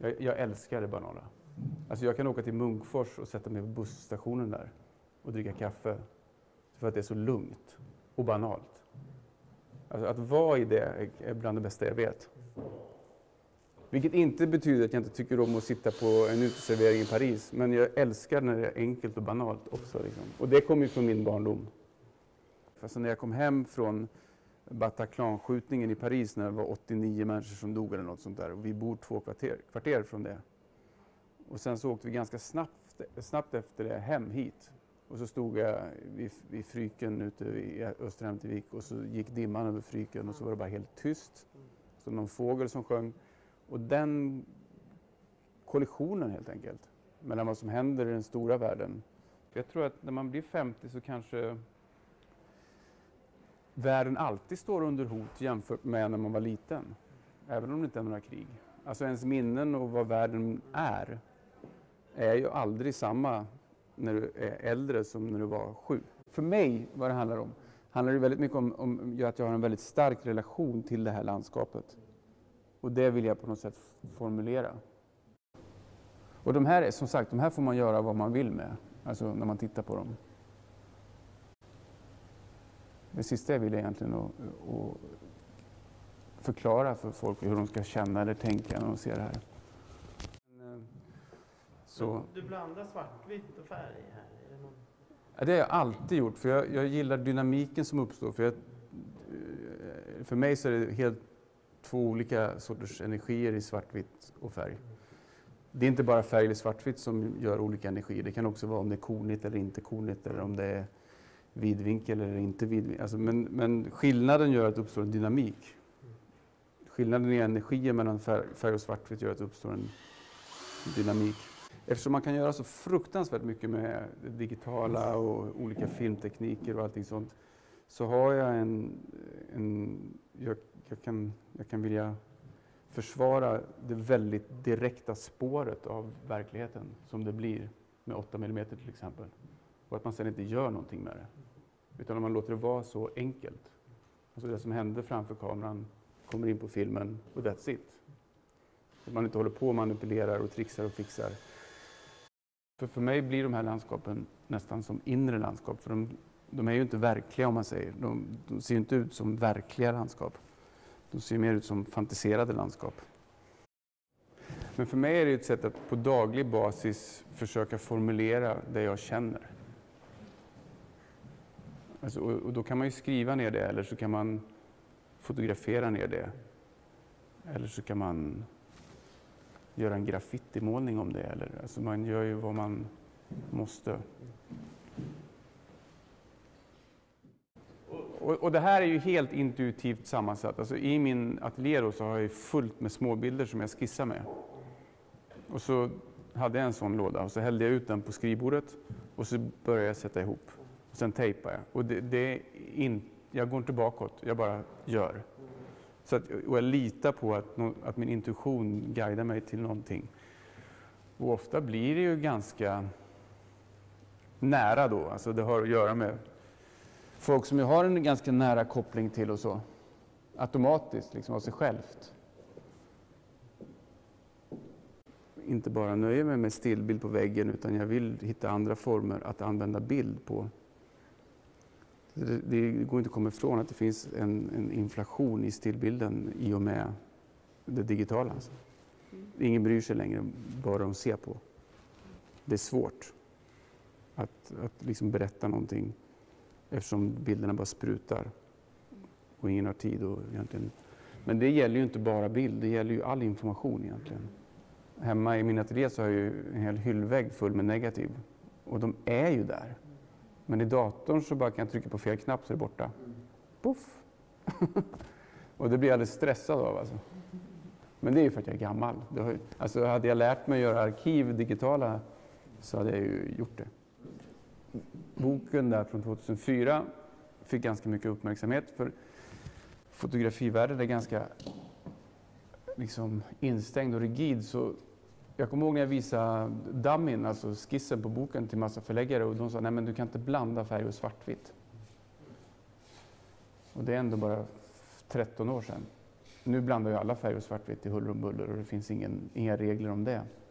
Jag älskar det banala. Alltså jag kan åka till Munkfors och sätta mig på busstationen där och dricka kaffe. För att det är så lugnt och banalt. Alltså att vara i det är bland det bästa jag vet. Vilket inte betyder att jag inte tycker om att sitta på en uteservering i Paris. Men jag älskar när det är enkelt och banalt också. Liksom. Och det kommer ju från min barndom. Fast när jag kom hem från Bataclan-skjutningen i Paris när det var 89 människor som dog eller något sånt där. Och vi bor 2 kvarter från det. Och sen så åkte vi ganska snabbt efter det hem hit. Och så stod jag vid Fryken ute i Österhemtevik och så gick dimman över Fryken och så var det bara helt tyst. Så någon fågel som sjöng. Och den kollisionen helt enkelt mellan vad som händer i den stora världen. Jag tror att när man blir 50 så kanske världen alltid står under hot jämfört med när man var liten. Även om det inte är några krig. Alltså ens minnen och vad världen är ju aldrig samma när du är äldre som när du var 7. För mig, vad det handlar det väldigt mycket om att jag har en väldigt stark relation till det här landskapet. Och det vill jag på något sätt formulera. Och de här, som sagt, de här får man göra vad man vill med. Alltså när man tittar på dem. Det sista jag vill är egentligen att förklara för folk hur de ska känna eller tänka när de ser det här. Så. Du blandar svartvitt och färg här? Är det någon... Ja, det har jag alltid gjort. För jag gillar dynamiken som uppstår. För mig så är det helt 2 olika sorters energier i svartvitt och färg. Det är inte bara färg eller svartvitt som gör olika energier. Det kan också vara om det är konigt eller inte konigt. Eller om det är vidvinkel eller inte vidvinkel. Alltså, men skillnaden gör att det uppstår en dynamik. Skillnaden i energier mellan färg och svartvitt gör att det uppstår en dynamik. Eftersom man kan göra så fruktansvärt mycket med det digitala och olika filmtekniker och allting sånt. Så har jag jag kan vilja försvara det väldigt direkta spåret av verkligheten som det blir med 8 mm till exempel. Och att man sedan inte gör någonting med det. Utan att man låter det vara så enkelt. Alltså det som händer framför kameran kommer in på filmen och that's it. Att man inte håller på och manipulerar och trixar och fixar. För mig blir de här landskapen nästan som inre landskap. För de är ju inte verkliga om man säger. De ser inte ut som verkliga landskap. De ser mer ut som fantiserade landskap. Men för mig är det ett sätt att på daglig basis försöka formulera det jag känner. Alltså, och då kan man ju skriva ner det eller så kan man fotografera ner det. Eller så kan man göra en graffitimålning om det. Eller, alltså man gör ju vad man måste. Och det här är ju helt intuitivt sammansatt. Alltså i min ateljé så har jag ju fullt med småbilder som jag skissar med. Och så hade jag en sån låda och så hällde jag ut den på skrivbordet och så började jag sätta ihop. Och sen tejpade jag. Och jag går inte bakåt, jag bara gör. Och jag litar på att min intuition guidar mig till någonting. Och ofta blir det ju ganska nära då. Alltså det har att göra med folk som jag har en ganska nära koppling till och så. Automatiskt, liksom av sig självt. Inte bara nöja mig med stillbild på väggen utan jag vill hitta andra former att använda bild på. Det går inte att komma ifrån att det finns en inflation i stillbilden i och med det digitala. Alltså. Ingen bryr sig längre vad de ser på. Det är svårt att liksom berätta någonting eftersom bilderna bara sprutar och ingen har tid. Egentligen. Men det gäller ju inte bara bild, det gäller ju all information egentligen. Hemma i min ateljé så har jag ju en hel hyllvägg full med negativ och de är ju där. Men i datorn så bara kan jag trycka på fel knapp så är det borta. Puff! Och det blir jag alldeles stressad av alltså. Men det är ju för att jag är gammal. Alltså hade jag lärt mig att göra arkiv digitala så hade jag ju gjort det. Boken där från 2004 fick ganska mycket uppmärksamhet för fotografivärlden är ganska liksom instängd och rigid. Så jag kommer ihåg när jag visade dummin, alltså skissen på boken till massa förläggare och de sa nej men du kan inte blanda färg och svartvitt. Och det är ändå bara 13 år sedan. Nu blandar ju alla färger och svartvitt i huller om buller och det finns inga regler om det.